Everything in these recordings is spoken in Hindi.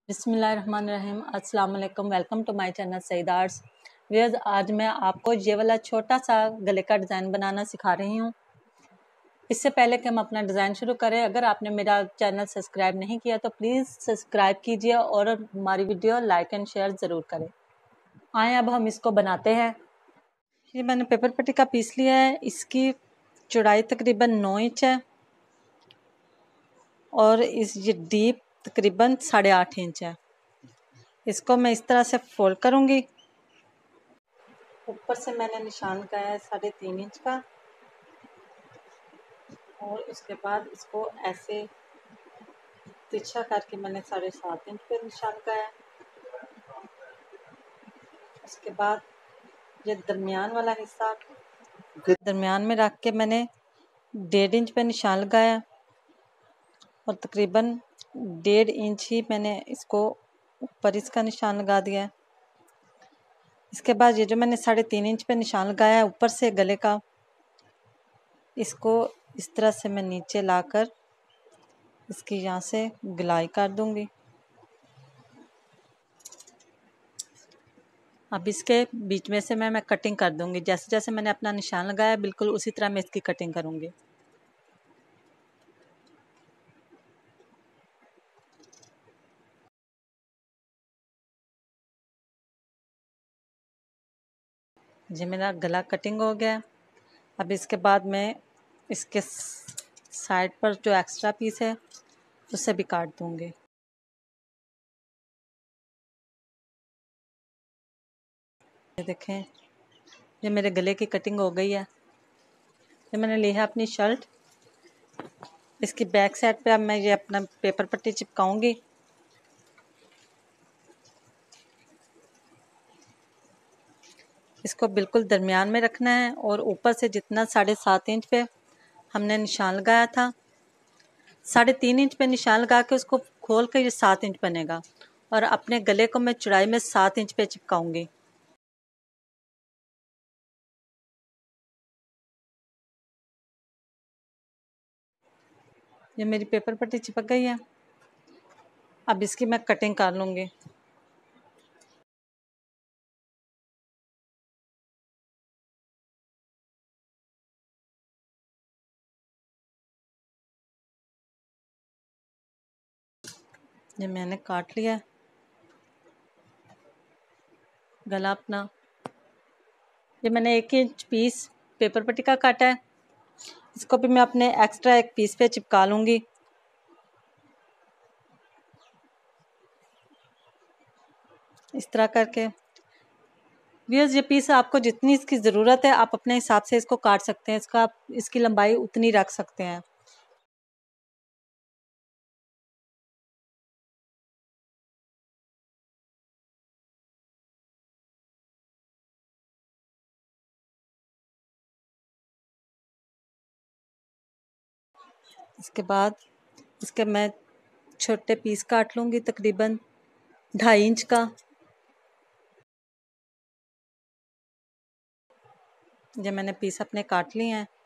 बिस्मिल्लाहिर्रहमानिर्रहीम। अस्सलाम वालेकुम। Welcome to my channel Saeed arts. Viewers, आज मैं आपको ये वाला छोटा सा गले का डिज़ाइन बनाना सिखा रही हूँ। इससे पहले कि हम अपना डिज़ाइन शुरू करें, अगर आपने मेरा चैनल सब्सक्राइब नहीं किया तो प्लीज़ सब्सक्राइब कीजिए और हमारी वीडियो लाइक एंड शेयर ज़रूर करें। आए अब हम इसको बनाते हैं। ये मैंने पेपर पट्टी का पीस लिया है। इसकी चौड़ाई तकरीबन 9 इंच है और ये डीप तकरीबन 8.5 इंच है। इसको मैं इस तरह से फोल्ड करूँगी। ऊपर से मैंने निशान लगाया है 3.5 इंच का और उसके बाद इसको ऐसे तिरछा करके मैंने 7.5 इंच पे निशान लगाया। उसके बाद ये दरमियान वाला हिस्सा दरमियान में रख के मैंने 1.5 इंच पे निशान लगाया और तकरीबन 1.5 इंच ही मैंने इसको ऊपर इसका निशान लगा दिया। इसके बाद ये जो मैंने 3.5 इंच पे निशान लगाया है ऊपर से गले का, इसको इस तरह से मैं नीचे लाकर इसकी यहाँ से गुलाई कर दूंगी। अब इसके बीच में से मैं कटिंग कर दूंगी। जैसे जैसे मैंने अपना निशान लगाया बिल्कुल उसी तरह मैं इसकी कटिंग करूंगी। ये मेरा गला कटिंग हो गया। अब इसके बाद मैं इसके साइड पर जो एक्स्ट्रा पीस है उसे भी काट दूंगी। ये देखें, ये मेरे गले की कटिंग हो गई है। ये मैंने ली है अपनी शर्ट। इसकी बैक साइड पे अब मैं ये अपना पेपर पट्टी चिपकाऊंगी। इसको बिल्कुल दरमियान में रखना है और ऊपर से जितना 7.5 इंच पे हमने निशान लगाया था, 3.5 इंच पे निशान लगा के उसको खोल के ये 7 इंच बनेगा और अपने गले को मैं चौड़ाई में 7 इंच पे चिपकाऊंगी। ये मेरी पेपर पट्टी चिपक गई है। अब इसकी मैं कटिंग कर लूँगी। ये मैंने काट लिया गला अपना। ये मैंने 1 इंच पीस पेपर पट्टी का काटा है। इसको भी मैं अपने एक्स्ट्रा एक पीस पे चिपका लूँगी। इस तरह करके व्यूअर्स, ये पीस आपको जितनी इसकी ज़रूरत है आप अपने हिसाब से इसको काट सकते हैं। इसकी लंबाई उतनी रख सकते हैं। इसके बाद इसके मैं छोटे पीस काट लूँगी तकरीबन 2.5 इंच का। ये मैंने पीस अपने काट लिए हैं।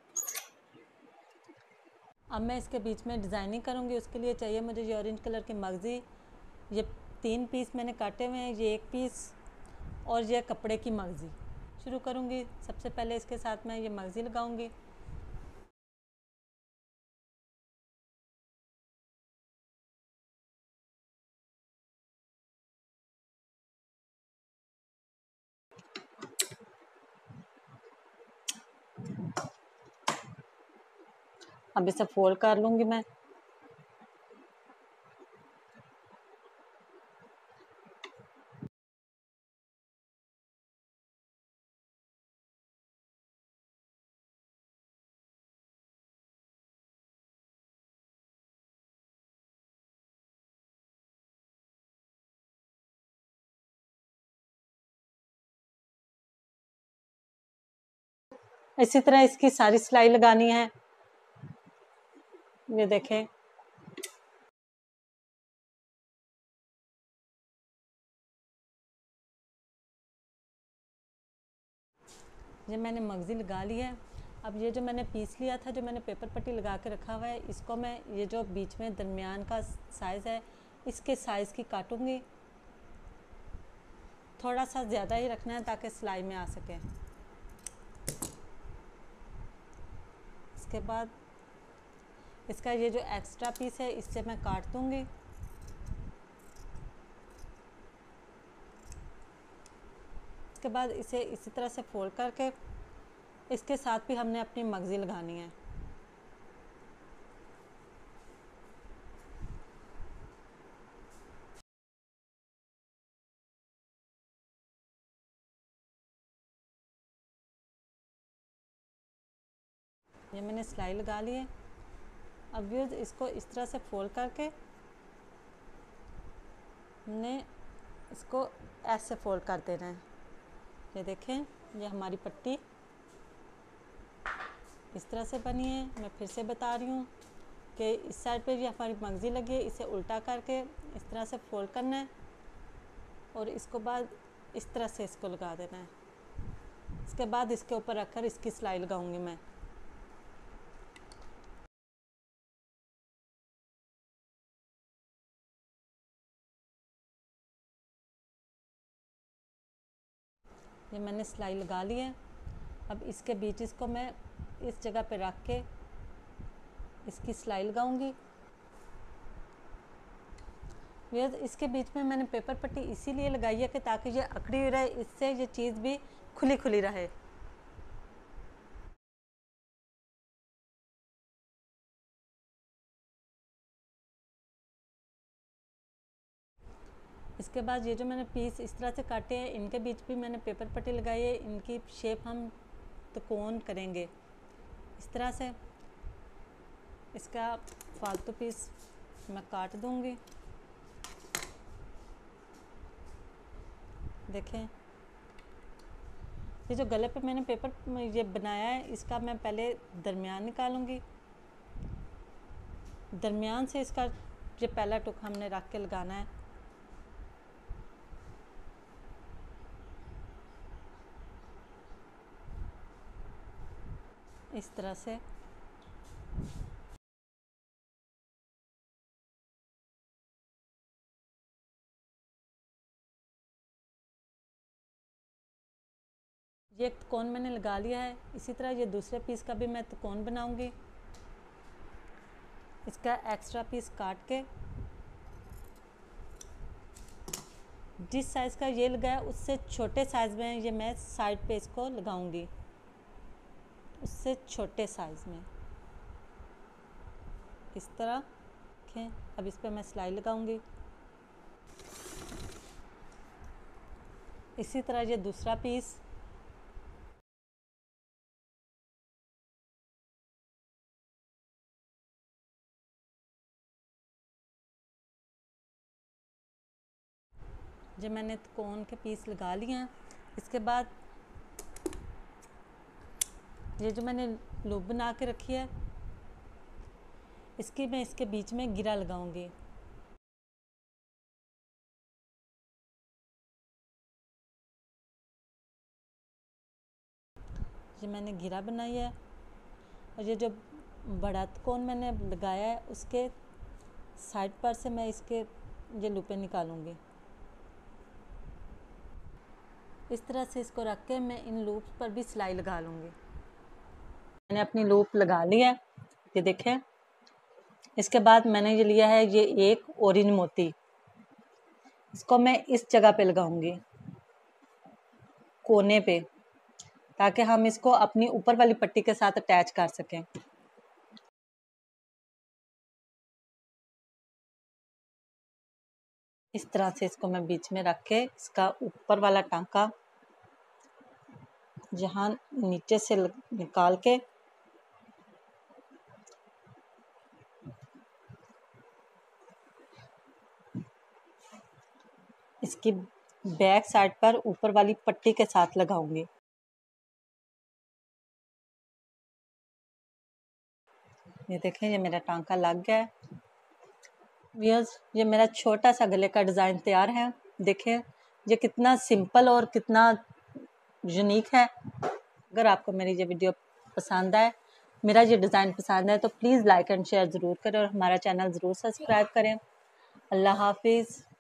अब मैं इसके बीच में डिज़ाइनिंग करूँगी। उसके लिए चाहिए मुझे ये ऑरेंज कलर की मगज़ी। ये 3 पीस मैंने काटे हुए हैं, ये 1 पीस और ये कपड़े की मगज़ी। शुरू करूँगी। सबसे पहले इसके साथ मैं ये मगज़ी लगाऊँगी। अब इसे फोल्ड कर लूँगी मैं। इसी तरह इसकी सारी सिलाई लगानी है। ये देखें, ये मैंने मगज़ी लगा ली है। अब ये जो मैंने पीस लिया था, जो मैंने पेपर पट्टी लगा के रखा हुआ है, इसको मैं ये जो बीच में दरमियान का साइज़ है इसके साइज़ की काटूंगी। थोड़ा सा ज़्यादा ही रखना है ताकि सिलाई में आ सके। इसके बाद इसका ये जो एक्स्ट्रा पीस है इससे मैं काट दूंगी। इसके बाद इसे इसी तरह से फोल्ड करके इसके साथ भी हमने अपनी मगज़ी लगानी है। ये मैंने सिलाई लगा ली है। अब व्यूअर्स इसको इस तरह से फोल्ड करके हमने इसको ऐसे फोल्ड कर देना है। ये देखें, ये हमारी पट्टी इस तरह से बनी है। मैं फिर से बता रही हूँ कि इस साइड पे ये हमारी मगज़ी लगी है, इसे उल्टा करके इस तरह से फोल्ड करना है और इसको बाद इस तरह से इसको लगा देना है। इसके बाद इसके ऊपर रखकर इसकी सिलाई लगाऊंगी मैं। ये मैंने सिलाई लगा ली है। अब इसके बीच इसको मैं इस जगह पे रख के इसकी सिलाई लगाऊंगी। इसके बीच में मैंने पेपर पट्टी इसीलिए लगाई है कि ताकि ये अकड़ी हुई रहे, इससे ये चीज़ भी खुली खुली रहे। इसके बाद ये जो मैंने पीस इस तरह से काटे हैं इनके बीच भी मैंने पेपर पट्टी लगाई है। इनकी शेप हम त्रिकोण करेंगे इस तरह से। इसका फालतू पीस मैं काट दूंगी। देखें, ये जो गले पे मैंने पेपर ये बनाया है इसका मैं पहले दरमियान निकालूंगी। दरमियान से इसका ये पहला टुक हमने रख के लगाना है। इस तरह से ये एक त्रिकोण मैंने लगा लिया है। इसी तरह ये दूसरे पीस का भी मैं त्रिकोण बनाऊंगी। इसका एक्स्ट्रा पीस काट के जिस साइज़ का ये लगाया उससे छोटे साइज़ में ये मैं साइड पे इसको लगाऊंगी, उससे छोटे साइज़ में इस तरह। देखें, अब इस पर मैं सिलाई लगाऊंगी। इसी तरह ये दूसरा पीस जो मैंने त्रिकोण के पीस लगा लिए हैं। इसके बाद ये जो मैंने लूप बना के रखी है इसकी मैं इसके बीच में गिरा लगाऊंगी। ये मैंने गिरा बनाई है और ये जो बड़ा त्रिकोण मैंने लगाया है उसके साइड पर से मैं इसके ये लूपें निकालूंगी। इस तरह से इसको रख के मैं इन लूप्स पर भी सिलाई लगा लूँगी। मैंने अपनी लूप लगा ली है, ये देखें। इसके बाद मैंने ये लिया है ये एक ऑरेंज मोती, इसको मैं इस जगह पे लगाऊंगी कोने पे, ताकि हम इसको अपनी ऊपर वाली पट्टी के साथ अटैच कर सकें। इस तरह से इसको मैं बीच में रख के इसका ऊपर वाला टांका जहाँ नीचे से निकाल के इसकी बैक साइड पर ऊपर वाली पट्टी के साथ लगाऊंगी। ये देखें, ये मेरा टांका लग गया है। व्यूअर्स, ये मेरा छोटा सा गले का डिज़ाइन तैयार है। देखें ये कितना सिंपल और कितना यूनिक है। अगर आपको मेरी ये वीडियो पसंद आए, मेरा ये डिज़ाइन पसंद है तो प्लीज़ लाइक एंड शेयर ज़रूर करें और हमारा चैनल ज़रूर सब्सक्राइब करें। अल्लाह हाफिज़।